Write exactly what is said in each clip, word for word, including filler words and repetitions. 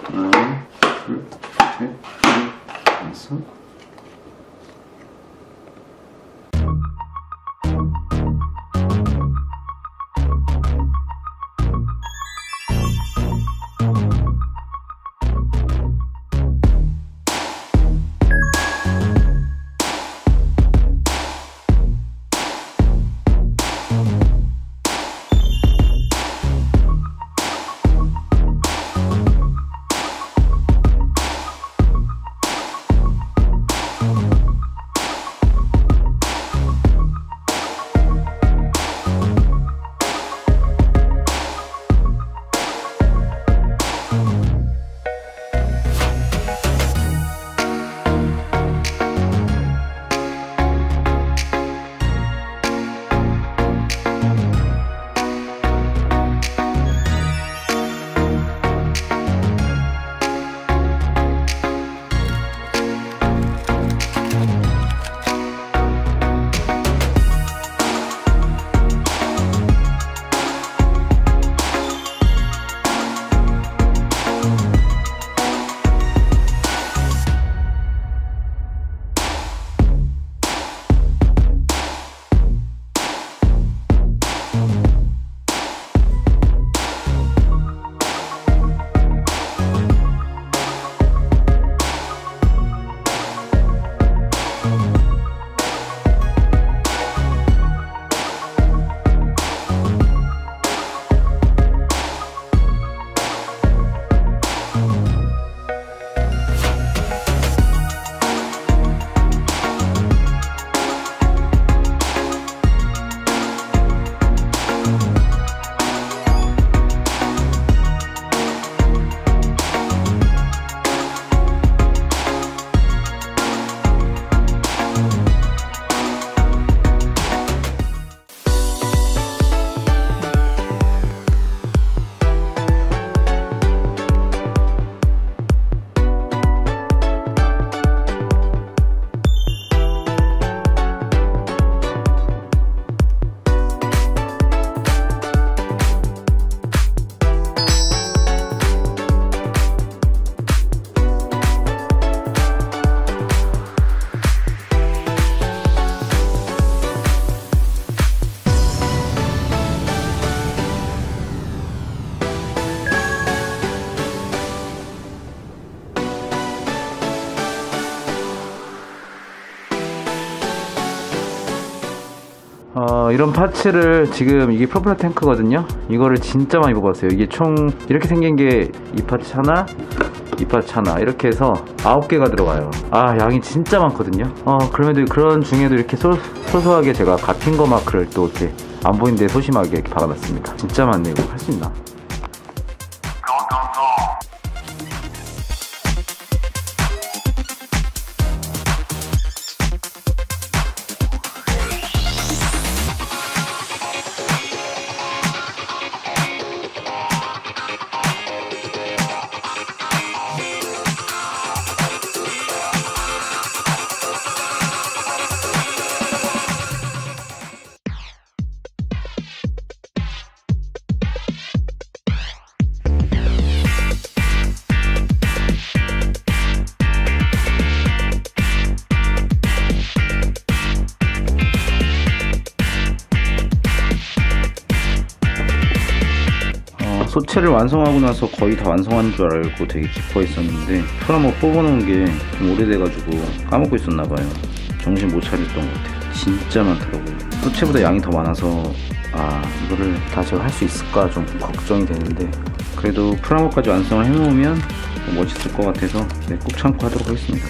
하나, 둘, 셋, 넷, 다섯. 어, 이런 파츠를 지금 이게 프로펠러 탱크거든요. 이거를 진짜 많이 뽑았어요. 이게 총 이렇게 생긴 게 이 파츠 하나, 이 파츠 하나 이렇게 해서 아홉 개가 들어가요. 아, 양이 진짜 많거든요. 어, 그럼에도 그런 중에도 이렇게 소, 소소하게 제가 가핑거 마크를 또 이렇게 안 보이는데 소심하게 이렇게 박아놨습니다. 진짜 많네. 이거 할 수 있나? 소체를 완성하고 나서 거의 다 완성한 줄 알고 되게 기뻐 했었는데 프라모 뽑아놓은 게 좀 오래돼가지고 까먹고 있었나봐요. 정신 못 차렸던 것 같아요. 진짜 많더라고요. 소체보다 양이 더 많아서 아, 이거를 다 제가 할 수 있을까 좀 걱정이 되는데 그래도 프라모까지 완성을 해놓으면 멋있을 것 같아서 네, 꼭 참고 하도록 하겠습니다.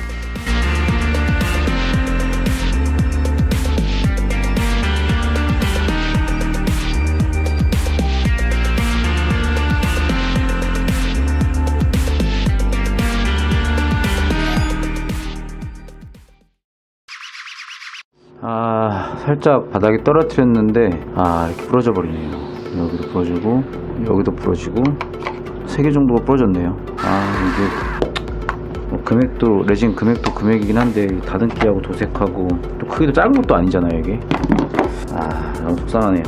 아, 살짝 바닥에 떨어뜨렸는데 아, 이렇게 부러져 버리네요. 여기도 부러지고 여기도 부러지고 세 개 정도가 부러졌네요. 아, 이게 뭐 금액도 레진 금액도 금액이긴 한데 다듬기하고 도색하고 또 크기도 작은 것도 아니잖아요 이게. 아, 너무 속상하네요.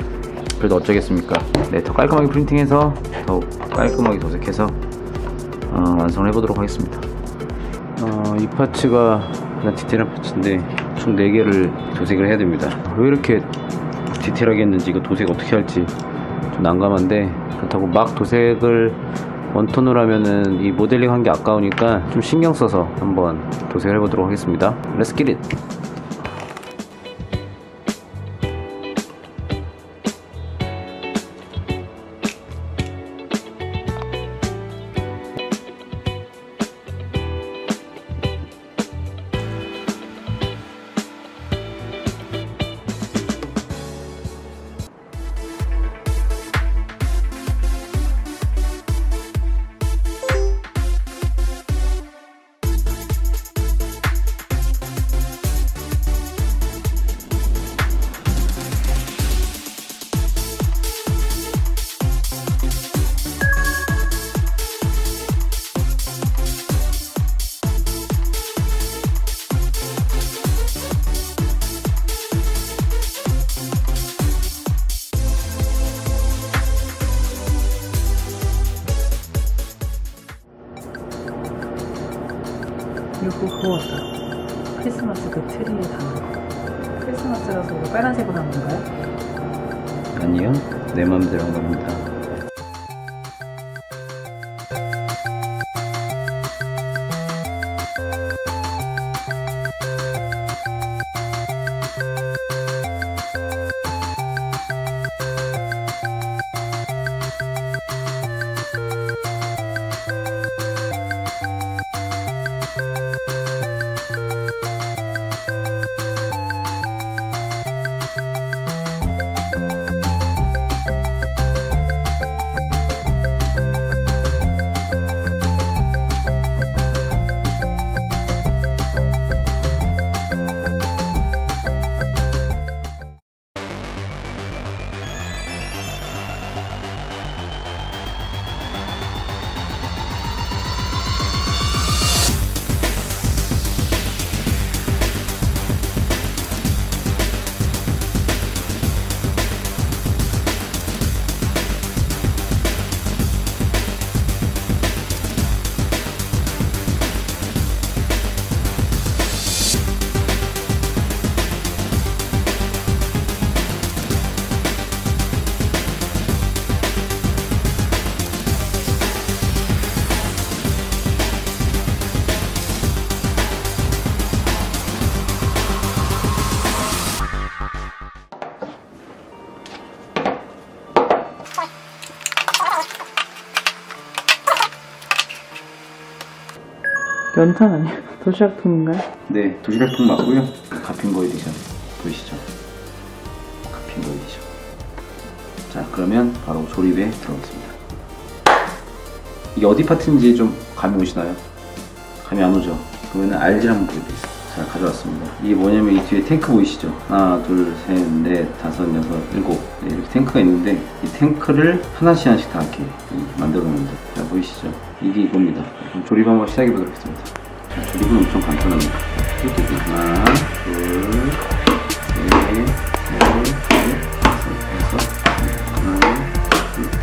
그래도 어쩌겠습니까. 네, 더 깔끔하게 프린팅해서 더 깔끔하게 도색해서 어, 완성을 해보도록 하겠습니다. 어, 이 파츠가 가장 디테일한 파츠인데 총 네 개를 도색을 해야 됩니다. 왜 이렇게 디테일하게 했는지, 이거 도색 어떻게 할지 좀 난감한데, 그렇다고 막 도색을 원톤으로 하면은 이 모델링 한 게 아까우니까 좀 신경 써서 한번 도색을 해보도록 하겠습니다. Let's get it! 이거 그거다. 크리스마스 그 트리에 담는 거. 크리스마스라서 이거 빨간색으로 하는 건가요? 아니요, 내 맘대로 한 겁니다. 연탄 아니에요? 도시락통인가요? 네, 도시락통 맞고요. 가핑거 에디션 보이시죠? 가핑거 에디션. 자, 그러면 바로 조립에 들어가겠습니다. 이게 어디 파트인지 좀 감이 오시나요? 감이 안 오죠? 그러면 알지 한번 보여드리겠습니다. 자, 가져왔습니다. 이게 뭐냐면 이 뒤에 탱크 보이시죠? 하나, 둘, 셋, 넷, 다섯, 여섯, 일곱. 네, 이렇게 탱크가 있는데 이 탱크를 하나씩 하나씩 다 이렇게 만들어 놓는데, 자, 보이시죠? 이게 이겁니다. 그럼 조립 한번 시작해 보도록 하겠습니다. 자, 조립은 엄청 간단합니다. 하나, 둘, 셋, 넷, 다섯, 여섯, 하나, 둘, 셋,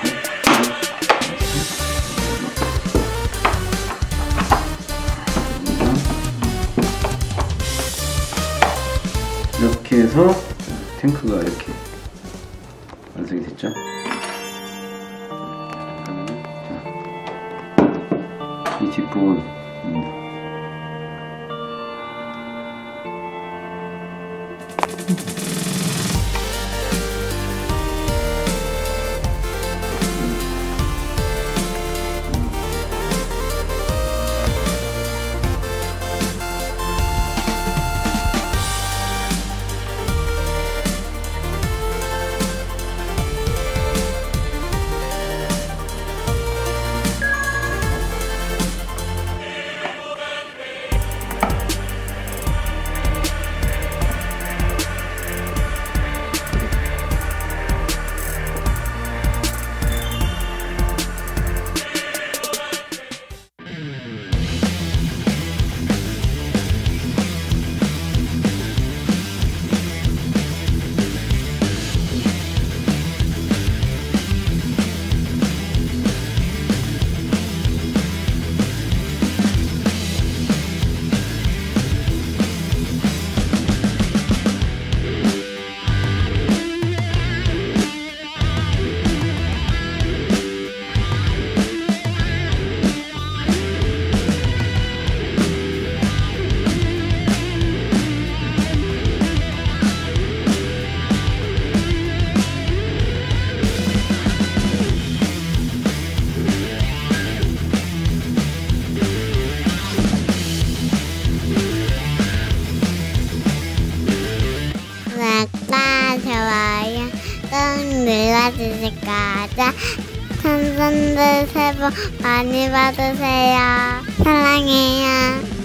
이렇게 해서 탱크가 이렇게 완성이 됐죠. 이 뒷부분입니다. 지지까지 천선들 새해 복 많이 받으세요. 사랑해요.